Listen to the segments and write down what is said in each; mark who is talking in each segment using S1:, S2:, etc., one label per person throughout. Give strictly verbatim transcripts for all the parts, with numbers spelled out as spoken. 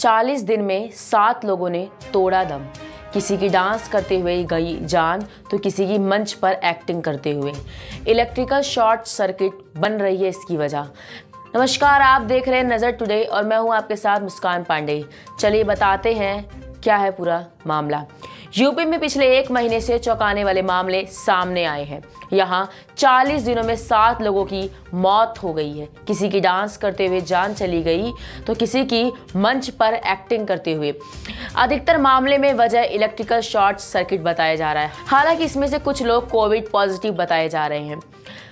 S1: चालीस दिन में सात लोगों ने तोड़ा दम। किसी की डांस करते हुए गई जान तो किसी की मंच पर एक्टिंग करते हुए। इलेक्ट्रिकल शॉर्ट सर्किट बन रही है इसकी वजह। नमस्कार, आप देख रहे हैं नज़र टुडे और मैं हूं आपके साथ मुस्कान पांडे। चलिए बताते हैं क्या है पूरा मामला। यूपी में पिछले एक महीने से चौंकाने वाले मामले सामने आए हैं। यहाँ चालीस दिनों में सात लोगों की मौत हो गई है। किसी की डांस करते हुए जान चली गई तो किसी की मंच पर एक्टिंग करते हुए। अधिकतर मामले में वजह इलेक्ट्रिकल शॉर्ट सर्किट बताया जा रहा है। हालांकि इसमें से कुछ लोग कोविड पॉजिटिव बताए जा रहे हैं।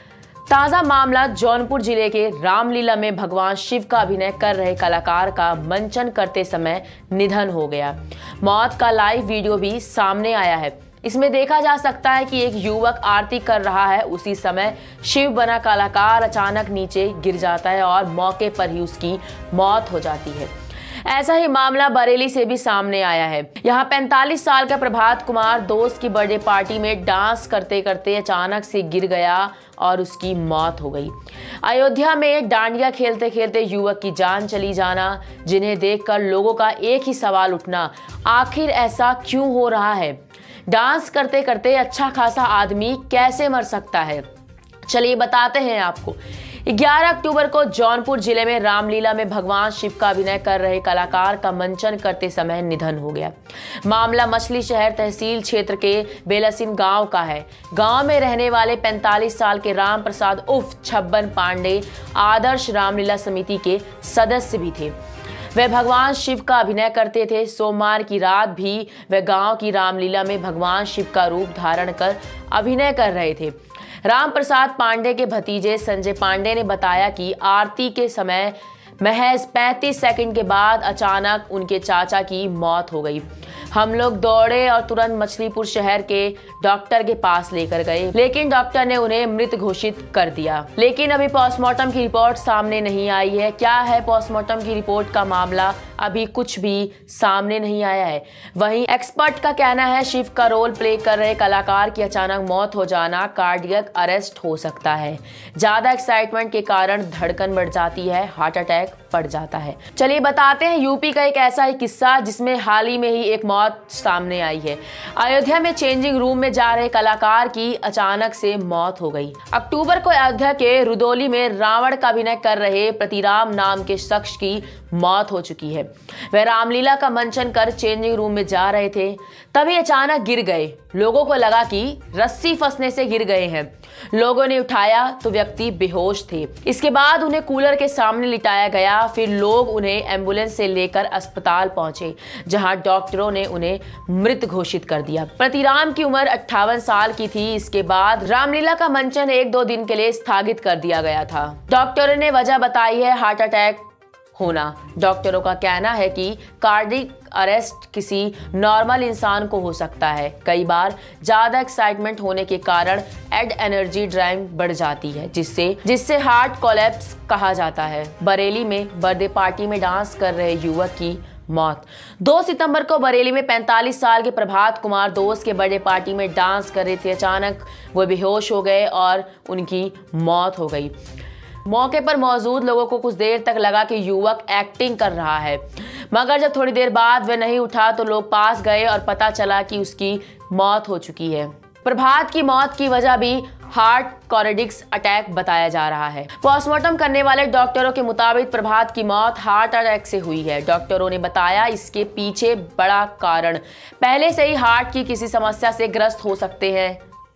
S1: ताजा मामला जौनपुर जिले के रामलीला में भगवान शिव का अभिनय कर रहे कलाकार का मंचन करते समय निधन हो गया। मौत का लाइव वीडियो भी सामने आया है। इसमें देखा जा सकता है कि एक युवक आरती कर रहा है। उसी समय शिव बना कलाकार अचानक नीचे गिर जाता है और मौके पर ही उसकी मौत हो जाती है। ऐसा ही मामला बरेली से भी सामने आया है। यहाँ पैंतालीस साल का प्रभात कुमार दोस्त की बर्थडे पार्टी में डांस करते करते अचानक से गिर गया और उसकी मौत हो गई। अयोध्या में डांडिया खेलते खेलते युवक की जान चली जाना, जिन्हें देखकर लोगों का एक ही सवाल उठना, आखिर ऐसा क्यों हो रहा है? डांस करते करते अच्छा खासा आदमी कैसे मर सकता है? चलिए बताते हैं आपको। ग्यारह अक्टूबर को जौनपुर जिले में रामलीला में भगवान शिव का अभिनय कर रहे कलाकार का मंचन करते समय निधन हो गया। मामला मछली शहर तहसील क्षेत्र के बेलसिन गांव का है। गांव में रहने वाले पैंतालीस साल के राम प्रसाद उर्फ छब्बन पांडे आदर्श रामलीला समिति के सदस्य भी थे। वे भगवान शिव का अभिनय करते थे। सोमवार की रात भी वे गांव की रामलीला में भगवान शिव का रूप धारण कर अभिनय कर रहे थे। राम प्रसाद पांडे के भतीजे संजय पांडे ने बताया कि आरती के समय महज पैंतीस सेकंड के बाद अचानक उनके चाचा की मौत हो गई। हम लोग दौड़े और तुरंत मछलीपुर शहर के डॉक्टर के पास लेकर गए, लेकिन डॉक्टर ने उन्हें मृत घोषित कर दिया। लेकिन अभी पोस्टमार्टम की रिपोर्ट सामने नहीं आई है। क्या है पोस्टमार्टम की रिपोर्ट का मामला, अभी कुछ भी सामने नहीं आया है। वहीं एक्सपर्ट का कहना है शिव का रोल प्ले कर रहे कलाकार की अचानक मौत हो जाना कार्डियक अरेस्ट हो सकता है। ज्यादा एक्साइटमेंट के कारण धड़कन बढ़ जाती है, हार्ट अटैक पड़ जाता है। चलिए बताते हैं यूपी का एक ऐसा ही किस्सा जिसमें हाल ही में ही एक मौत सामने आई है। अयोध्या में चेंजिंग रूम में जा रहे कलाकार की अचानक से मौत हो गई। अक्टूबर को अयोध्या के रुदौली में रावण का अभिनय कर रहे प्रतिराम नाम के शख्स की मौत हो चुकी है। वह रामलीला का मंचन कर चेंजिंग रूम में जा रहे थे, तभी अचानक गिर गए। लोगों को लगा कि रस्सी फंसने से गिर गए हैं। लोगों ने उठाया तो व्यक्ति बेहोश थे। इसके बाद उन्हें कूलर के सामने लिटाया गया। फिर लोग उन्हें एम्बुलेंस से लेकर अस्पताल पहुंचे, जहां डॉक्टरों ने उन्हें मृत घोषित कर दिया। प्रतिराम की उम्र अट्ठावन साल की थी। इसके बाद रामलीला का मंचन एक दो दिन के लिए स्थगित कर दिया गया था। डॉक्टरों ने वजह बताई है हार्ट अटैक होना। डॉक्टरों का कहना है कि कार्डियक अरेस्ट किसी नॉर्मल इंसान को हो सकता है। कई बार ज्यादा एक्साइटमेंट होने के कारण एड एनर्जी ड्राइव बढ़ जाती है, जिससे जिससे हार्ट कोलैप्स कहा जाता है। बरेली में बर्थडे पार्टी में डांस कर रहे युवक की मौत। दो सितंबर को बरेली में पैंतालीस साल के प्रभात कुमार दोस्त के बर्थडे पार्टी में डांस कर रहे थे। अचानक वो बेहोश हो गए और उनकी मौत हो गई। मौके पर मौजूद लोगों को कुछ देर तक लगा कि युवक एक्टिंग कर रहा है, मगर जब थोड़ी देर बाद वह नहीं उठा तो लोग पास गए और पता चला कि उसकी मौत हो चुकी है। प्रभात की मौत की वजह भी हार्ट कार्डियक अटैक बताया जा रहा है। पोस्टमार्टम करने वाले डॉक्टरों के मुताबिक प्रभात की मौत हार्ट अटैक से हुई है। डॉक्टरों ने बताया इसके पीछे बड़ा कारण पहले से ही हार्ट की किसी समस्या से ग्रस्त हो सकते हैं।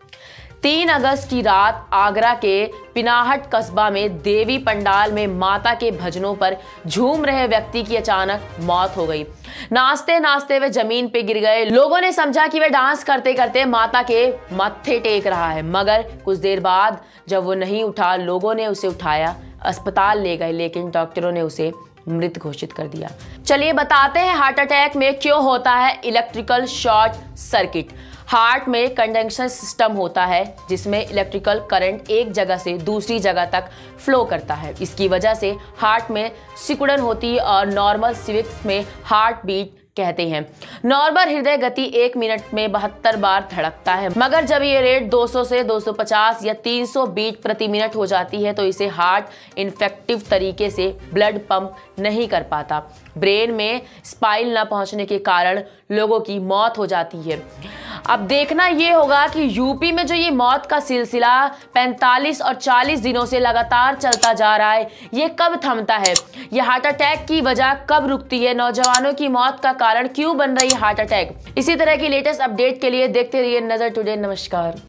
S1: तीन अगस्त की रात आगरा के पिनाहट कस्बा में देवी पंडाल में माता के भजनों पर झूम रहे व्यक्ति की अचानक मौत हो गई। नाचते नाचते वे जमीन पे गिर गए। लोगों ने समझा कि वे डांस करते करते माता के मत्थे टेक रहा है, मगर कुछ देर बाद जब वो नहीं उठा, लोगों ने उसे उठाया, अस्पताल ले गए, लेकिन डॉक्टरों ने उसे मृत घोषित कर दिया। चलिए बताते हैं हार्ट अटैक में क्यों होता है इलेक्ट्रिकल शॉर्ट सर्किट। हार्ट में कंडक्शन सिस्टम होता है जिसमें इलेक्ट्रिकल करंट एक जगह से दूसरी जगह तक फ्लो करता है। इसकी वजह से हार्ट में सिकुड़न होती है और नॉर्मल स्विंग्स में हार्ट बीट कहते हैं। नॉर्मल हृदय गति एक मिनट में बहत्तर बार धड़कता है, मगर जब ये रेट दो सौ से दो सौ पचास या तीन सौ बीट प्रति मिनट हो जाती है तो इसे हार्ट इन्फेक्टिव तरीके से ब्लड पंप नहीं कर पाता। ब्रेन में स्पाइल न पहुंचने के कारण लोगों की मौत हो जाती है। अब देखना ये होगा कि यूपी में जो ये मौत का सिलसिला पैंतालीस और चालीस दिनों से लगातार चलता जा रहा है, ये कब थमता है? ये हार्ट अटैक की वजह कब रुकती है? नौजवानों की मौत का कारण क्यों बन रही है हार्ट अटैक? इसी तरह की लेटेस्ट अपडेट के लिए देखते रहिए नजर टुडे। नमस्कार।